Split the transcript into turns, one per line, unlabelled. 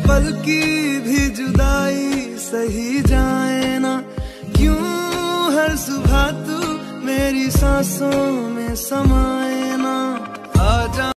पल की भी जुदाई सही जाए ना, क्यों हर सुबह तू मेरी सांसों में समाए।